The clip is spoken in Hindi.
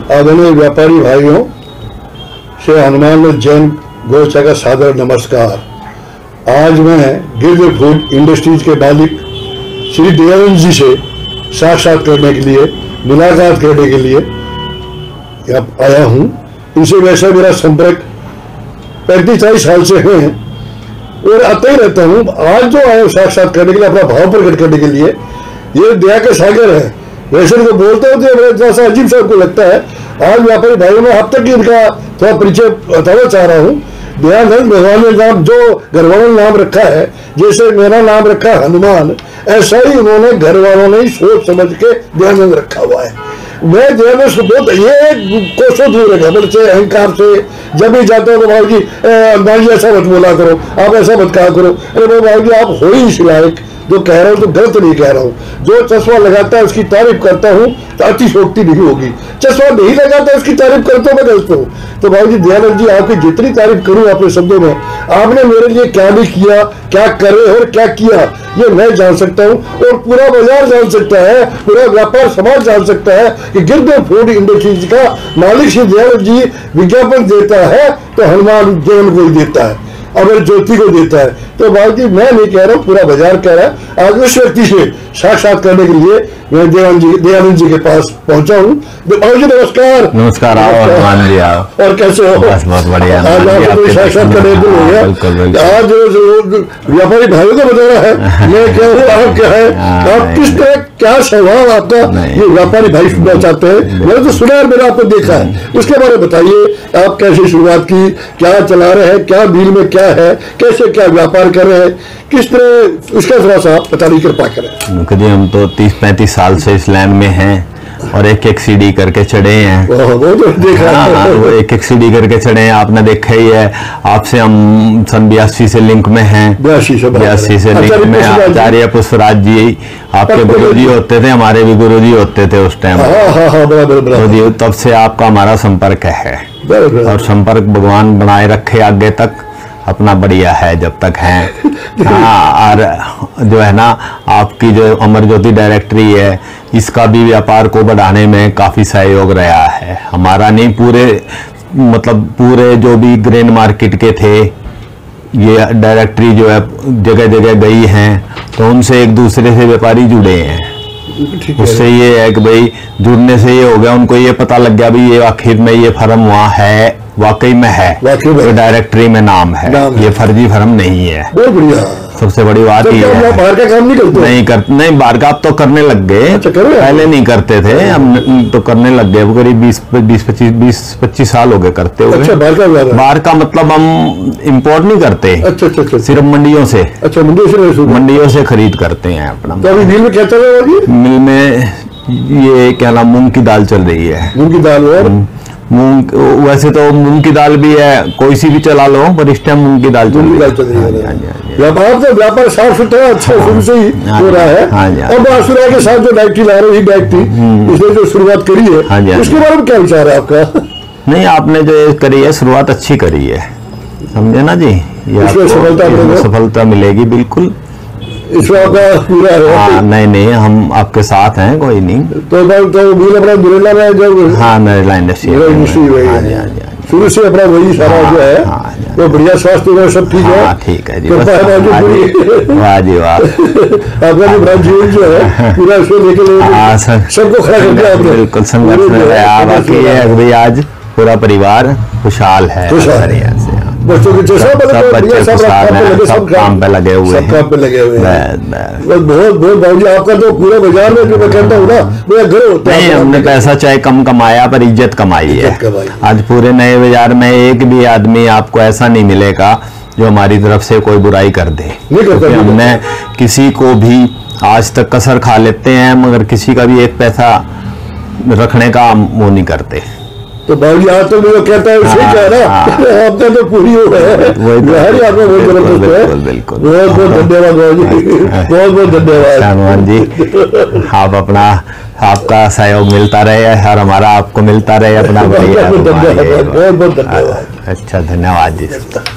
आदरणीय व्यापारी भाइयों से हनुमान जैन गोष्ठा का सादर नमस्कार। आज मैं गिरधर फूड इंडस्ट्रीज के मालिक श्री दयानंद जी से साक्षात करने के लिए, मुलाकात करने के लिए आया हूँ। इनसे वैसा मेरा संपर्क 35-40 साल से है और आता ही रहता हूँ। आज जो आया साक्षात करने के लिए, अपना भाव प्रकट करने के लिए, ये दया का सागर है। वैसे तो बोलते होते हैं, थोड़ा सा अजीब सा को लगता है। आज व्यापारी भाइयों में अब तक इनका थोड़ा परिचय बताना चाह रहा हूँ। दयानंद भगवान ने नाम जो घर वालों ने नाम रखा है, जैसे मेरा नाम रखा हनुमान, ऐसा ही उन्होंने घर वालों ने सोच समझ के दयानंद रखा हुआ है। मैं दयानंद से बहुत ये कोसों दूर है घमंड से, अहंकार से। जब भी जाते हो तो भाई जी जी ऐसा मत बोला करो, आप ऐसा मत कहा करो। अरे भाई जी आप हो ही इस लायक, जो कह रहा हूँ तो गलत नहीं कह रहा हूँ। जो चश्मा लगाता है उसकी तारीफ करता हूँ तो अतिशोक्ति नहीं होगी, चश्मा नहीं लगाता है उसकी तारीफ करता हूँ मैं गलत हूँ। तो भाई जी दयानंद जी आपकी जितनी तारीफ करूँ अपने शब्दों में, आपने मेरे लिए क्या नहीं किया, क्या करे और क्या किया, ये मैं जान सकता हूँ और पूरा बाजार जान सकता है, पूरा व्यापार समाज जान सकता है कि गिरधर फूड इंडस्ट्रीज का मालिक श्री दयानंद जी विज्ञापन देता है तो हनुमान जैन को ही देता है, अमर ज्योति को देता है। तो भाई जी मैं नहीं कह रहा हूँ, पूरा बाजार कह रहा है। आज उस व्यक्ति से साक्षात करने के लिए मैं दयानंद जी के पास पहुंचा हूँ। भाई जी नमस्कार। नमस्कार। और कैसे हो? बस बहुत बढ़िया। आज आपको साक्षात करने को हो गया। आज व्यापारी भाइयों को बताना है मैं क्या हूँ, आप क्या है, आप किस तरह, क्या स्वभाव आपका, ये व्यापारी भाई सुनना चाहते हैं। मैंने तो सुना है, मैंने आपको देखा है, उसके बारे में बताइए। आप कैसे शुरुआत की, क्या चला रहे हैं, क्या डील में क्या है, कैसे क्या व्यापार कर रहे हैं, किस तरह, उसका थोड़ा सा बताने की कृपा करें। जी हम तो 30-35 साल से इस लाइन में हैं और एक सीढ़ी करके चढ़े हैं। वो तो देखा है। वो एक सीढ़ी करके चढ़े हैं, आपने देखा ही है। आपसे हम सन 82 से लिंक में हैं। 82 से लिंक में। आचार्य पुष्पराज जी आपके गुरुजी होते थे, हमारे भी गुरुजी होते थे उस टाइम। तो तब से आपका हमारा संपर्क है और संपर्क भगवान बनाए रखे आगे तक, अपना बढ़िया है जब तक है। और जो है ना, आपकी जो अमर ज्योति डायरेक्टरी है, इसका भी व्यापार को बढ़ाने में काफ़ी सहयोग रहा है हमारा। नहीं पूरे, मतलब पूरे जो भी ग्रेन मार्केट के थे, ये डायरेक्टरी जो है जगह जगह गई हैं, तो उनसे एक दूसरे से व्यापारी जुड़े हैं। उससे ये है कि भाई जुड़ने से ये हो गया, उनको ये पता लग गया भाई ये आखिर में ये फर्म वहाँ है, वाकई में है, तो डायरेक्टरी में नाम है, ये फर्जी फर्म नहीं है। बहुत बढ़िया। सबसे बड़ी बात ये है। बाहर का काम नहीं करते? नहीं बाहर का अब तो करने लग गए। अच्छा, पहले नहीं करते थे, हम तो करने लग गए। करीब 20-25 साल हो गए करते हुए। अच्छा, बाहर का मतलब हम इम्पोर्ट नहीं करते। अच्छा, सिर्फ मंडियों से। अच्छा, मंडियों से खरीद करते हैं अपना। तो अभी मिल में क्या चल रहा है? मिल में ये क्या नाम, मूंग की दाल चल रही है। मूंग की दाल और मूंग, वैसे तो मूंग की दाल भी है, कोई सी भी चला लो, पर इस टाइम मूंग की दाल चल रही है। व्यापार साफ सुथरा अच्छा शुरू से ही हो रहा है। और बासुरा के साथ जो डायरेक्टरी ला रहे हैं, इसने जो शुरुआत करी है, उसके बारे में क्या विचार है आपका? नहीं, आपने जो करी है शुरुआत अच्छी करी है, समझे ना जी। ये सफलता मिलेगी बिल्कुल, इसमें आपका पूरा है। हाँ, नहीं हम आपके साथ हैं, कोई नहीं। तो अपना दुरेला में जब, हाँ नरेला इंडस्ट्री शुरू से अपना वही सारा जो है वो बढ़िया, स्वास्थ्य में सब ठीक है। ठीक है जी, वाह जी वाह। आपका जो ब्रांच जो है पूरा इसको लेके सबको खड़ा कर दिया आपने। बिल्कुल संघर्ष में रहा। बाकी ये आज पूरा परिवार खुशहाल है, बच्चों के सब काम पे लगे हुए हैं। बहुत भाई आपका तो पूरे बाजार में जो मैं कहता हूँ ना, मेरा घर होता है। नहीं, हमने पैसा चाहे कम कमाया पर इज्जत कमाई है। आज पूरे नए बाजार में एक भी आदमी आपको ऐसा नहीं मिलेगा जो हमारी तरफ से कोई बुराई कर दे। हमने किसी को भी आज तक कसर खा लेते हैं, मगर किसी का भी एक पैसा रखने का वो नहीं करते। तो भाई आज तो मुझे कहता है उसे कह रहा आपका तो पूरी हो गया है। बिल्कुल बहुत बहुत धन्यवाद भाई जी, बहुत बहुत धन्यवाद हनुमान जी। आप अपना, आपका सहयोग मिलता रहे और हमारा आपको मिलता रहे अपना। बहुत बहुत धन्यवाद। अच्छा, धन्यवाद जी।